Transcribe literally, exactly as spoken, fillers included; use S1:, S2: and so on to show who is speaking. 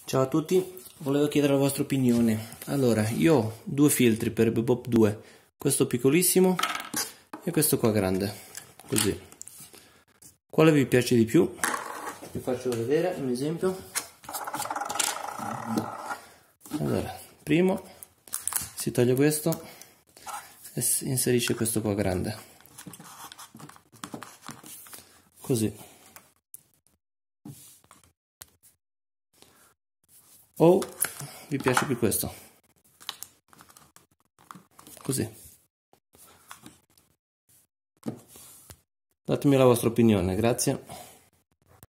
S1: Ciao a tutti, volevo chiedere la vostra opinione. Allora, io ho due filtri per Bebop due, questo piccolissimo e questo qua grande, così. Quale vi piace di più? Vi faccio vedere un esempio. Allora, primo si toglie questo e si inserisce questo qua grande, così. O vi piace più questo, così. Datemi la vostra opinione, grazie.